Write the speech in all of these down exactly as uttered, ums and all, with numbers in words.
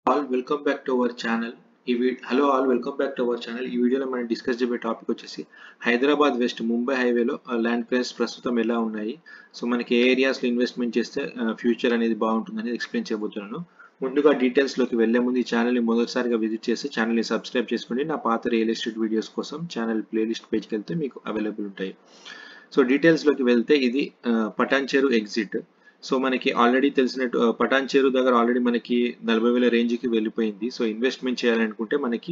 All welcome back to our channel. ఈ వీ- hello all welcome back to our channel. ఈ వీడియోలో మనం డిస్కస్ చేయబోయే టాపిక్ వచ్చేసి హైదరాబాద్ వెస్ట్ ముంబై హైవేలో ల్యాండ్ ప్రైస్ ప్రస్తుతం ఎలా ఉన్నాయి, సో మనకి ఏ ఏరియాస్లో ఇన్వెస్ట్మెంట్ చేస్తే ఫ్యూచర్ అనేది బాగుంటుందని ఎక్స్ప్లెయిన్ చేయబోతున్నాను. ముందుగా డీటెయిల్స్లోకి వెళ్లే ముందు ఈ ఛానల్ని మొదటిసారిగా విజిట్ చేసి ఛానల్ని సబ్స్క్రైబ్ చేసుకోండి. నా పాత రియల్ ఎస్టేట్ వీడియోస్ కోసం ఛానల్ ప్లేలిస్ట్ పేజ్కి వెళ్తే మీకు అవైలబుల్ ఉంటాయి. సో డీటెయిల్స్లోకి వెళ్తే ఇది పటాన్ చెరు ఎగ్జిట్. సో మనకి ఆల్రెడీ తెలిసినట్టు పటాన్ చెరు దగ్గర ఆల్రెడీ మనకి నలభై వేల రేంజ్కి వెళ్ళిపోయింది. సో ఇన్వెస్ట్మెంట్ చేయాలనుకుంటే మనకి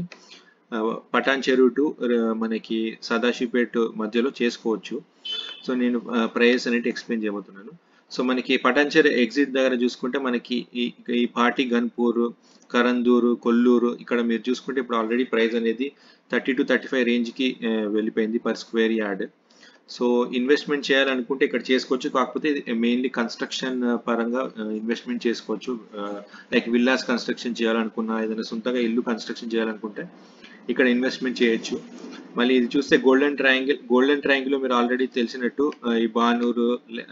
పటాన్ చెరు టు మనకి సదాశివపేట్ మధ్యలో చేసుకోవచ్చు. సో నేను ప్రైస్ అనేది ఎక్స్ప్లెయిన్ చేయబోతున్నాను. సో మనకి పటాన్ చెరు ఎగ్జిట్ దగ్గర చూసుకుంటే మనకి ఈ ఈ పాటి గన్పూర్, కరందూరు, కొల్లూరు ఇక్కడ మీరు చూసుకుంటే ఇప్పుడు ఆల్రెడీ ప్రైస్ అనేది థర్టీ టు థర్టీ ఫైవ్ రేంజ్కి వెళ్ళిపోయింది per square yard. So investment చేయాలనుకుంటే ఇక్కడ చేసుకోవచ్చు. కాకపోతే మెయిన్లీ కన్స్ట్రక్షన్ పరంగా ఇన్వెస్ట్మెంట్ చేసుకోవచ్చు. లైక్ విల్లాస్ కన్స్ట్రక్షన్ చేయాలనుకున్నా, ఏదైనా సొంతంగా ఇల్లు కన్స్ట్రక్షన్ చేయాలనుకుంటే ఇక్కడ ఇన్వెస్ట్మెంట్ చేయొచ్చు. మళ్ళీ ఇది చూస్తే గోల్డెన్ ట్రయాంగిల్ గోల్డెన్ ట్రయాంగిల్ మీరు ఆల్రెడీ తెలిసినట్టు ఈ బానూరు,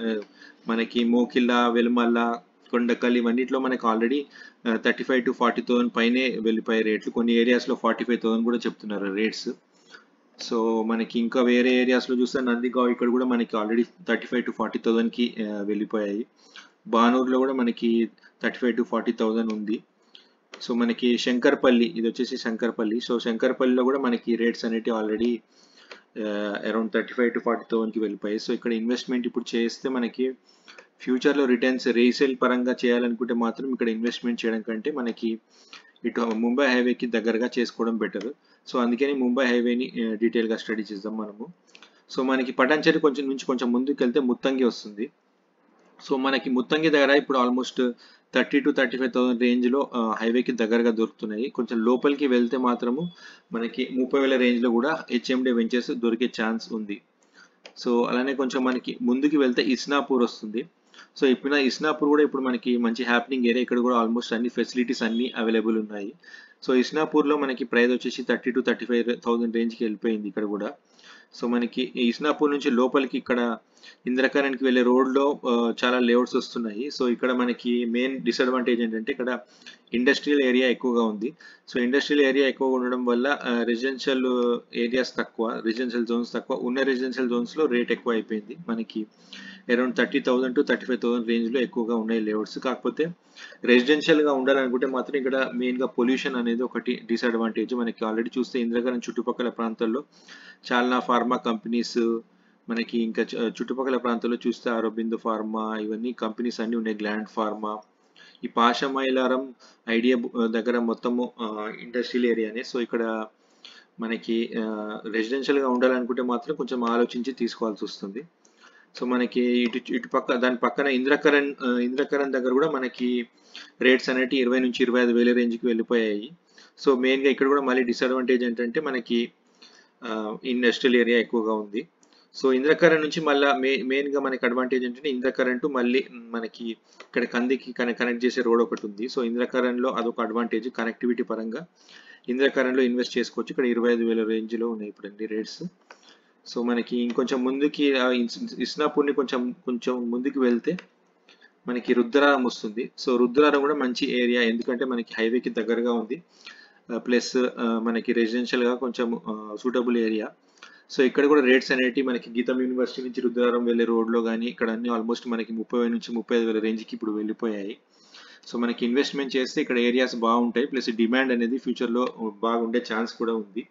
మనకి మోకిలా, వెలుమల్ల, కొండకల్ ఇవన్నిట్లో మనకి already thirty five to forty thousand పైనే వెళ్ళిపోయే రేట్లు. కొన్ని ఏరియాస్లో ఫార్టీ ఫైవ్ థౌసండ్ కూడా చెప్తున్నారు రేట్స్. సో మనకి ఇంకా వేరే ఏరియాస్లో చూస్తే నందిగావ్ ఇక్కడ కూడా మనకి already thirty five to forty థౌసండ్కి వెళ్ళిపోయాయి. బానూరులో కూడా మనకి thirty five to forty thousand ఉంది. సో మనకి శంకర్పల్లి, ఇది వచ్చేసి శంకర్పల్లి. సో శంకర్పల్లిలో కూడా మనకి రేట్స్ అనేవి already around thirty five to forty థౌసండ్కి వెళ్ళిపోయాయి. సో ఇక్కడ ఇన్వెస్ట్మెంట్ ఇప్పుడు చేస్తే మనకి ఫ్యూచర్లో రిటర్న్స్ రీసేల్ పరంగా చేయాలనుకుంటే మాత్రం ఇక్కడ ఇన్వెస్ట్మెంట్ చేయడం కంటే మనకి ఇటు ముంబై హైవేకి దగ్గరగా చేసుకోవడం బెటర్. సో అందుకని ముంబై హైవేని డీటెయిల్గా స్టడీ చేద్దాం మనము. సో మనకి పటాన్ చెరు కొంచెం నుంచి కొంచెం ముందుకు వెళ్తే ముత్తంగి వస్తుంది. సో మనకి ముత్తంగి దగ్గర ఇప్పుడు almost thirty to thirty five thousand రేంజ్లో హైవేకి దగ్గరగా దొరుకుతున్నాయి. కొంచెం లోపలికి వెళ్తే మాత్రము మనకి ముప్పై వేల రేంజ్లో కూడా హెచ్ఎండే వెంచర్స్ దొరికే ఛాన్స్ ఉంది. సో అలానే కొంచెం మనకి ముందుకు వెళ్తే ఇస్నాపూర్ వస్తుంది. సో ఇప్పుడు ఇస్నాపూర్ కూడా ఇప్పుడు మనకి మంచి హ్యాపెనింగ్ ఏరియా. ఇక్కడ కూడా ఆల్మోస్ట్ అన్ని ఫెసిలిటీస్ అన్ని అవైలబుల్ ఉన్నాయి. సో ఇస్నాపూర్లో మనకి ప్రైస్ వచ్చేసి thirty to thirty five thousand రేంజ్కి వెళ్ళిపోయింది ఇక్కడ కూడా. సో మనకి ఇస్నాపూర్ నుంచి లోపలికి ఇక్కడ ఇంద్రకరణ్కి వెళ్ళే రోడ్లో చాలా లేఅవుట్స్ వస్తున్నాయి. సో ఇక్కడ మనకి మెయిన్ డిసడ్వాంటేజ్ ఏంటంటే ఇక్కడ ఇండస్ట్రియల్ ఏరియా ఎక్కువగా ఉంది. సో ఇండస్ట్రియల్ ఏరియా ఎక్కువగా ఉండడం వల్ల రెసిడెన్షియల్ ఏరియాస్ తక్కువ, రెసిడెన్షియల్ జోన్స్ తక్కువ. ఉన్న రెసిడెన్షియల్ జోన్స్లో రేట్ ఎక్కువ అయిపోయింది. మనకి around thirty thousand to thirty five thousand రేంజ్లో ఎక్కువగా ఉన్నాయి లేఅవుట్స్. కాకపోతే రెసిడెన్షియల్గా ఉండాలనుకుంటే మాత్రం ఇక్కడ మెయిన్గా పొల్యూషన్ అనేది ఒకటి డిసడ్వాంటేజ్. మనకి ఆల్రెడీ చూస్తే ఇంద్రకరణ్ చుట్టుపక్కల ప్రాంతాల్లో చాలా ఫార్మా కంపెనీస్, మనకి ఇంకా చుట్టుపక్కల ప్రాంతాల్లో చూస్తే అరబిందో ఫార్మా ఇవన్నీ కంపెనీస్ అన్నీ ఉన్నాయి, గ్లాండ్ ఫార్మా. ఈ పాషమైలారం ఐడియా దగ్గర మొత్తము ఇండస్ట్రియల్ ఏరియానే. సో ఇక్కడ మనకి రెసిడెన్షియల్గా ఉండాలనుకుంటే మాత్రం కొంచెం ఆలోచించి తీసుకోవాల్సి వస్తుంది. సో మనకి ఇటు ఇటు పక్క దాని పక్కన ఇంద్రకరణ్ ఇంద్రకరణ్ దగ్గర కూడా మనకి రేట్స్ అనేవి ఇరవై నుంచి ఇరవై ఐదు వేల రేంజ్కి వెళ్ళిపోయాయి. సో మెయిన్గా ఇక్కడ కూడా మళ్ళీ డిసడ్వాంటేజ్ ఏంటంటే మనకి ఇండస్ట్రియల్ ఏరియా ఎక్కువగా ఉంది. సో ఇంద్రకరణ్ నుంచి మళ్ళీ మే మెయిన్గా మనకి అడ్వాంటేజ్ ఏంటంటే ఇంద్రకరణ్ టు మళ్ళీ మనకి ఇక్కడ కందికి కనెక్ట్ చేసే రోడ్ ఒకటి ఉంది. సో ఇంద్రకరణ్లో అదొక అడ్వాంటేజ్ కనెక్టివిటీ పరంగా. ఇంద్రకరణ్లో ఇన్వెస్ట్ చేసుకోవచ్చు. ఇక్కడ ఇరవై ఐదు వేల రేంజ్లో ఉన్నాయి ఇప్పుడు అన్ని రేట్స్. సో మనకి ఇంకొంచెం ముందుకి ఇస్నాపూర్ని కొంచెం కొంచెం ముందుకు వెళ్తే మనకి రుద్రారం వస్తుంది. సో రుద్రారం కూడా మంచి ఏరియా, ఎందుకంటే మనకి హైవేకి దగ్గరగా ఉంది, ప్లస్ మనకి రెసిడెన్షియల్గా కొంచెం సూటబుల్ ఏరియా. సో ఇక్కడ కూడా రేట్స్ అనేవి మనకి గీతం యూనివర్సిటీ నుంచి రుద్రారం వెళ్ళే రోడ్లో కానీ ఇక్కడ అన్ని ఆల్మోస్ట్ మనకి ముప్పై నుంచి ముప్పై ఐదు వేల రేంజ్కి ఇప్పుడు వెళ్ళిపోయాయి. సో మనకి ఇన్వెస్ట్మెంట్ చేస్తే ఇక్కడ ఏరియాస్ బాగుంటాయి, ప్లస్ డిమాండ్ అనేది ఫ్యూచర్లో బాగుండే ఛాన్స్ కూడా ఉంది.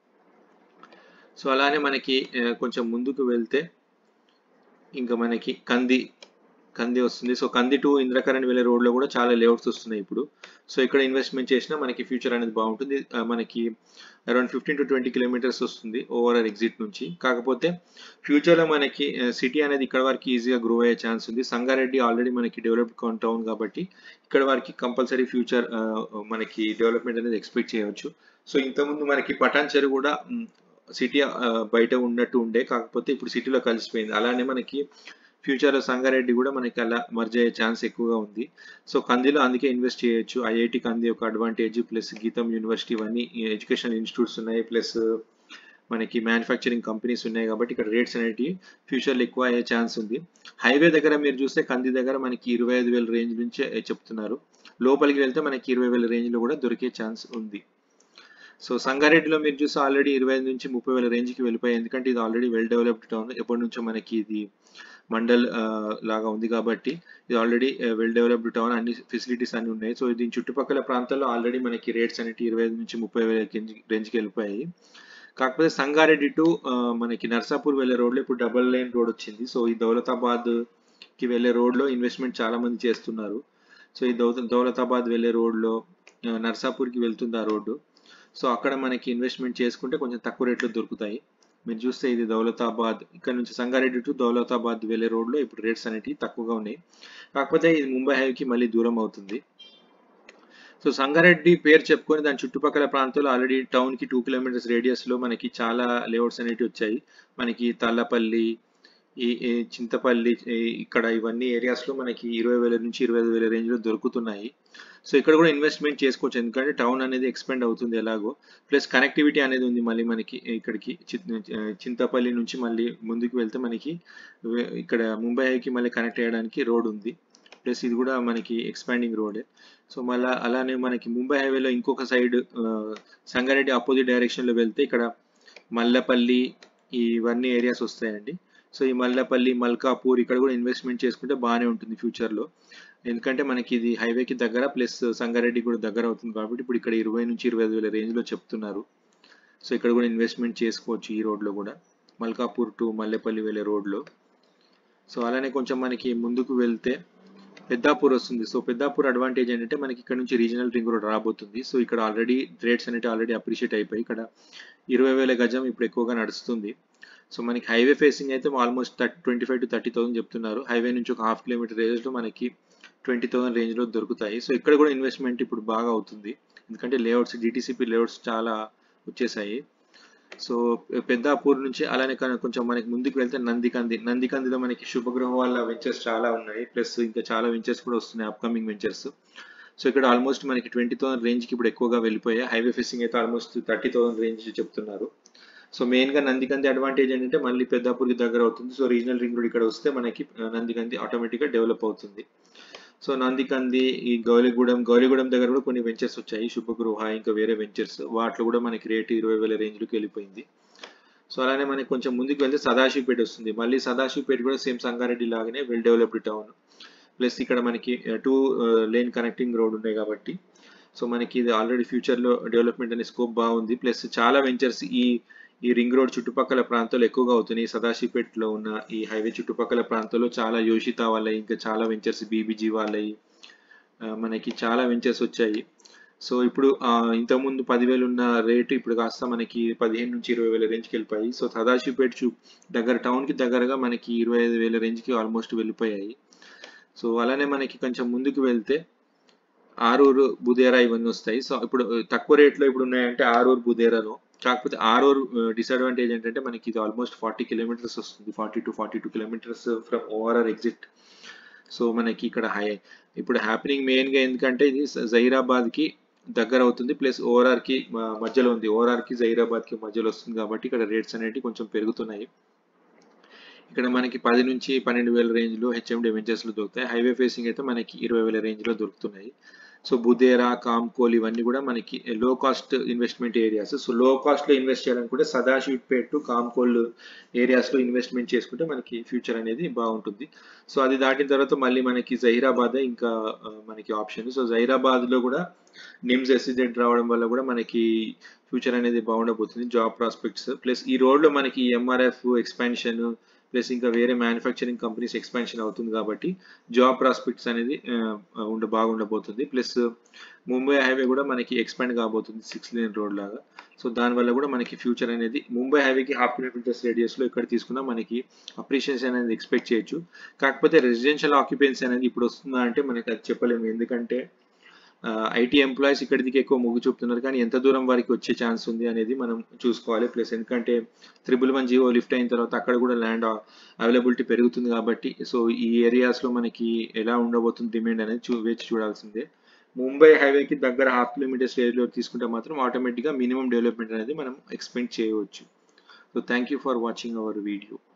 సో అలానే మనకి కొంచెం ముందుకు వెళ్తే ఇంకా మనకి కంది కంది వస్తుంది. సో కంది టు ఇంద్రకరణ్ వెళ్ళే రోడ్లో కూడా చాలా లేఅవుట్స్ వస్తున్నాయి ఇప్పుడు. సో ఇక్కడ ఇన్వెస్ట్మెంట్ చేసినా మనకి ఫ్యూచర్ అనేది బాగుంటుంది. మనకి around fifteen to twenty kilometres వస్తుంది ఓవరాల్ ఎగ్జిట్ నుంచి. కాకపోతే ఫ్యూచర్లో మనకి సిటీ అనేది ఇక్కడ వరకు ఈజీగా గ్రో అయ్యే ఛాన్స్ ఉంది. సంగారెడ్డి ఆల్రెడీ మనకి డెవలప్డ్ టౌన్ కాబట్టి ఇక్కడ వరకు కంపల్సరీ ఫ్యూచర్ మనకి డెవలప్మెంట్ అనేది ఎక్స్పెక్ట్ చేయవచ్చు. సో ఇంతకుముందు మనకి పటాన్ చెరు కూడా సిటీ బయట ఉన్నట్టు ఉండే, కాకపోతే ఇప్పుడు సిటీలో కలిసిపోయింది. అలానే మనకి ఫ్యూచర్లో సంగారెడ్డి కూడా మనకి అలా మర్జ్ అయ్యే ఛాన్స్ ఎక్కువగా ఉంది. సో కందిలో అందుకే ఇన్వెస్ట్ చేయొచ్చు. ఐఐటి కంది ఒక అడ్వాంటేజ్, ప్లస్ గీతం యూనివర్సిటీ ఇవన్నీ ఎడ్యుకేషనల్ ఇన్స్టిట్యూట్స్ ఉన్నాయి, ప్లస్ మనకి మ్యానుఫ్యాక్చరింగ్ కంపెనీస్ ఉన్నాయి కాబట్టి ఇక్కడ రేట్స్ అనేవి ఫ్యూచర్లో ఎక్కువ అయ్యే ఛాన్స్ ఉంది. హైవే దగ్గర మీరు చూస్తే కంది దగ్గర మనకి ఇరవై ఐదు వేల రేంజ్ నుంచి చెప్తున్నారు. లోపలికి వెళ్తే మనకి ఇరవై వేల రేంజ్లో కూడా దొరికే ఛాన్స్ ఉంది. సో సంగారెడ్డిలో మీరు చూస్తే ఆల్రెడీ ఇరవై ఐదు నుంచి ముప్పై వేల రేంజ్కి వెళ్ళిపోయాయి, ఎందుకంటే ఇది ఆల్రెడీ వెల్ డెవలప్డ్ టౌన్, ఎప్పటి నుంచో మనకి ఇది మండల్ లాగా ఉంది కాబట్టి ఇది ఆల్రెడీ వెల్ డెవలప్డ్ టౌన్, అన్ని ఫెసిలిటీస్ అన్ని ఉన్నాయి. సో దీని చుట్టుపక్కల ప్రాంతాల్లో ఆల్రెడీ మనకి రేట్స్ అనేవి ఇరవై ఐదు నుంచి ముప్పై వేల రేంజ్కి వెళ్ళిపోయాయి. కాకపోతే సంగారెడ్డి టు మనకి నర్సాపూర్ వెళ్ళే రోడ్లో ఇప్పుడు డబల్ లైన్ రోడ్ వచ్చింది. సో ఈ దౌలతాబాద్కి వెళ్ళే రోడ్లో ఇన్వెస్ట్మెంట్ చాలా మంది చేస్తున్నారు. సో ఈ దౌ దౌలతాబాద్ వెళ్ళే రోడ్లో నర్సాపూర్కి వెళ్తుంది ఆ రోడ్డు. సో అక్కడ మనకి ఇన్వెస్ట్మెంట్ చేసుకుంటే కొంచెం తక్కువ రేట్లో దొరుకుతాయి. మీరు చూస్తే ఇది దౌలతాబాద్, ఇక్కడ నుంచి సంగారెడ్డి టు దౌలతాబాద్ వెళ్ళే రోడ్లో ఇప్పుడు రేట్స్ అనేవి తక్కువగా ఉన్నాయి. కాకపోతే ఇది ముంబై హైవేకి మళ్ళీ దూరం అవుతుంది. సో సంగారెడ్డి పేరు చెప్పుకొని దాని చుట్టుపక్కల ప్రాంతాల్లో ఆల్రెడీ టౌన్కి టూ కిలోమీటర్స్ రేడియస్లో మనకి చాలా లేఅవుట్స్ అనేవి వచ్చాయి. మనకి తల్లపల్లి, ఈ చింతపల్లి, ఇక్కడ ఇవన్నీ ఏరియాస్లో మనకి ఇరవై వేల నుంచి ఇరవై ఐదు వేల రేంజ్లో దొరుకుతున్నాయి. సో ఇక్కడ కూడా ఇన్వెస్ట్మెంట్ చేసుకోవచ్చు, ఎందుకంటే టౌన్ అనేది ఎక్స్పెండ్ అవుతుంది ఎలాగో, ప్లస్ కనెక్టివిటీ అనేది ఉంది. మళ్ళీ మనకి ఇక్కడికి చింతపల్లి నుంచి మళ్ళీ ముందుకు వెళ్తే మనకి ఇక్కడ ముంబై హైకి మళ్ళీ కనెక్ట్ అయ్యడానికి రోడ్ ఉంది, ప్లస్ ఇది కూడా మనకి ఎక్స్పాండింగ్ రోడే. సో మళ్ళీ అలానే మనకి ముంబై హైవేలో ఇంకొక సైడ్ సంగారెడ్డి ఆపోజిట్ డైరెక్షన్లో వెళ్తే ఇక్కడ మల్లపల్లి, ఇవన్నీ ఏరియాస్ వస్తాయండి. సో ఈ మల్లపల్లి, మల్కాపూర్ ఇక్కడ కూడా ఇన్వెస్ట్మెంట్ చేసుకుంటే బాగానే ఉంటుంది ఫ్యూచర్లో, ఎందుకంటే మనకి ఇది హైవేకి దగ్గర ప్లస్ సంగారెడ్డి కూడా దగ్గర అవుతుంది కాబట్టి ఇప్పుడు ఇక్కడ ఇరవై నుంచి ఇరవై ఐదు వేల రేంజ్లో చెప్తున్నారు. సో ఇక్కడ కూడా ఇన్వెస్ట్మెంట్ చేసుకోవచ్చు ఈ రోడ్లో కూడా, మల్కాపూర్ టు మల్లెపల్లి వెళ్ళే రోడ్లో. సో అలానే కొంచెం మనకి ముందుకు వెళ్తే పెద్దాపూర్ వస్తుంది. సో పెద్దాపూర్ అడ్వాంటేజ్ ఏంటంటే మనకి ఇక్కడ నుంచి రీజనల్ రింగ్ రోడ్ రాబోతుంది. సో ఇక్కడ ఆల్రెడీ రేట్స్ అనేవి ఆల్రెడీ అప్రిషియేట్ అయిపోయి ఇక్కడ ఇరవై వేల గజం ఇప్పుడు ఎక్కువగా నడుస్తుంది. సో మనకి హైవే ఫేసింగ్ అయితే almost thirty twenty five to thirty thousand చెప్తున్నారు. హైవే నుంచి ఒక హాఫ్ కిలోమీటర్ రేంజ్లో మనకి ట్వంటీ థౌసండ్ రేంజ్లో దొరుకుతాయి. సో ఇక్కడ కూడా ఇన్వెస్ట్మెంట్ ఇప్పుడు బాగా అవుతుంది, ఎందుకంటే లేఅవుట్స్ డిటిసిపి లేఅవుట్స్ చాలా వచ్చేసాయి. సో పెద్దాపూర్ నుంచి అలానే కొంచెం మనకి ముందుకు వెళ్తే నందికంది, నందికందిలో మనకి శుభగృహ వాళ్ళ వెంచర్స్ చాలా ఉన్నాయి, ప్లస్ ఇంకా చాలా వెంచర్స్ కూడా వస్తున్నాయి, అప్కమింగ్ వెంచర్స్. సో ఇక్కడ ఆల్మోస్ట్ మనకి ట్వంటీ థౌసండ్ రేంజ్కి ఇప్పుడు ఎక్కువగా వెళ్ళిపోయాయి. హైవే ఫేసింగ్ అయితే ఆల్మోస్ట్ థర్టీ థౌసండ్ రేంజ్ చెప్తున్నారు. సో మెయిన్గా నందికంది అడ్వాంటేజ్ ఏంటంటే మళ్ళీ పెద్దాపూర్కి దగ్గర అవుతుంది. సో రీజనల్ రింగ్ రోడ్ ఇక్కడ వస్తే మనకి నందికంది ఆటోమేటిక్గా డెవలప్ అవుతుంది. సో నందికంది, ఈ గౌలిగూడెం, గౌలిగూడెం దగ్గర కూడా కొన్ని వెంచర్స్ వచ్చాయి, శుభగృహ ఇంకా వేరే వెంచర్స్, వాటిలో కూడా మనకి రేటు ఇరవై వేల రేంజ్లోకి వెళ్ళిపోయింది. సో అలానే మనకి కొంచెం ముందుకు వెళ్తే సదాశివపేట వస్తుంది. మళ్ళీ సదాశివపేట కూడా సేమ్ సంగారెడ్డి లాగానే వెల్ డెవలప్డ్ టౌన్, ప్లస్ ఇక్కడ మనకి టూ లేన్ కనెక్టింగ్ రోడ్ ఉన్నాయి కాబట్టి సో మనకి ఇది ఆల్రెడీ ఫ్యూచర్లో డెవలప్మెంట్ అనే స్కోప్ బాగుంది. ప్లస్ చాలా వెంచర్స్ ఈ ఈ రింగ్ రోడ్ చుట్టుపక్కల ప్రాంతాలు ఎక్కువగా అవుతున్నాయి. సదాశివపేటలో ఉన్న ఈ హైవే చుట్టుపక్కల ప్రాంతాల్లో చాలా యోషిత వాళ్ళవి, ఇంకా చాలా వెంచర్స్ బీబీజీ వాళ్ళవి, మనకి చాలా వెంచర్స్ వచ్చాయి. సో ఇప్పుడు ఇంతకుముందు పదివేలు ఉన్న రేటు ఇప్పుడు కాస్త మనకి పదిహేను నుంచి ఇరవై వేల రేంజ్కి వెళ్ళిపోయి. సో సదాశివపేట చూ దగ్గర టౌన్కి దగ్గరగా మనకి ఇరవై ఐదు వేల రేంజ్కి ఆల్మోస్ట్ వెళ్ళిపోయాయి. సో అలానే మనకి కొంచెం ముందుకు వెళ్తే ఆరూరు, బుదేరా ఇవన్నీ వస్తాయి. సో ఇప్పుడు తక్కువ రేట్లో ఇప్పుడు ఉన్నాయంటే ఆరూరు, బుదేరాలో. కాకపోతే ఆరూరు డిసడ్వాంటేజ్ ఏంటంటే మనకి ఇది ఆల్మోస్ట్ ఫార్టీ కిలోమీటర్స్ వస్తుంది, forty to forty two kilometres from ORR exit. So మనకి ఇక్కడ హై ఇప్పుడు హ్యాపెనింగ్ మెయిన్గా ఎందుకంటే ఇది జహీరాబాద్కి దగ్గర అవుతుంది, ప్లస్ ఓఆర్ఆర్కి మధ్యలో ఉంది, ఓఆర్ఆర్కి జహీరాబాద్కి మధ్యలో వస్తుంది కాబట్టి ఇక్కడ రేట్స్ అనేవి కొంచెం పెరుగుతున్నాయి. ఇక్కడ మనకి పది నుంచి పన్నెండు వేల రేంజ్లో హెచ్ఎండి వెంచర్స్లో దొరుకుతాయి. హైవే ఫేసింగ్ అయితే మనకి ఇరవై వేల రేంజ్లో దొరుకుతున్నాయి. సో బుదేరా, కామ్కోల్ ఇవన్నీ కూడా మనకి లో కాస్ట్ ఇన్వెస్ట్మెంట్ ఏరియాస్. సో లో కాస్ట్లో ఇన్వెస్ట్ చేయడానికి కూడా సదాశివపేట టు కామ్కోల్ ఏరియాస్లో ఇన్వెస్ట్మెంట్ చేసుకుంటే మనకి ఫ్యూచర్ అనేది బాగుంటుంది. సో అది దాటిన తర్వాత మళ్ళీ మనకి జహీరాబాద్ ఇంకా మనకి ఆప్షన్. సో జహీరాబాద్లో కూడా నిమ్స్ ఎస్సీజెడ్ రావడం వల్ల కూడా మనకి ఫ్యూచర్ అనేది బాగుండబోతుంది, జాబ్ ప్రాస్పెక్ట్స్. ప్లస్ ఈ రోడ్లో మనకి ఎంఆర్ఎఫ్ ఎక్స్పాన్షన్ ప్లస్ ఇంకా వేరే మ్యానుఫ్యాక్చరింగ్ కంపెనీస్ ఎక్స్పాన్షన్ అవుతుంది కాబట్టి జాబ్ ప్రాస్పెక్ట్స్ అనేది ఉండ బాగుండబోతుంది. ప్లస్ ముంబై హైవే కూడా మనకి ఎక్స్పాండ్ కాబోతుంది సిక్స్ లేన్ రోడ్ లాగా. సో దానివల్ల కూడా మనకి ఫ్యూచర్ అనేది ముంబై హైవేకి హాఫ్ కిలోమీటర్స్ రేడియస్లో ఇక్కడ తీసుకున్నా మనకి అప్రిషియేషన్ అనేది ఎక్స్పెక్ట్ చేయొచ్చు. కాకపోతే రెసిడెన్షియల్ ఆక్యుపెన్సీ అనేది ఇప్పుడు వస్తుందా అంటే మనకి అది చెప్పలేము, ఎందుకంటే ఐటీ ఎంప్లాయీస్ ఇక్కడికి ఎక్కువ మొగ్గు చూపుతున్నారు, కానీ ఎంత దూరం వారికి వచ్చే ఛాన్స్ ఉంది అనేది మనం చూసుకోవాలి. ప్లస్ ఎందుకంటే త్రిబుల్ వన్ జియో లిఫ్ట్ అయిన తర్వాత అక్కడ కూడా ల్యాండ్ అవైలబిలిటీ పెరుగుతుంది కాబట్టి సో ఈ ఏరియాస్లో మనకి ఎలా ఉండబోతుంది డిమాండ్ అనేది చూ వేచి చూడాల్సిందే. ముంబై హైవేకి దగ్గర హాఫ్ కిలోమీటర్స్ రేంజ్లో తీసుకుంటే మాత్రం ఆటోమేటిక్గా మినిమం డెవలప్మెంట్ అనేది మనం ఎక్స్పెక్ట్ చేయవచ్చు. So thank you for watching our video.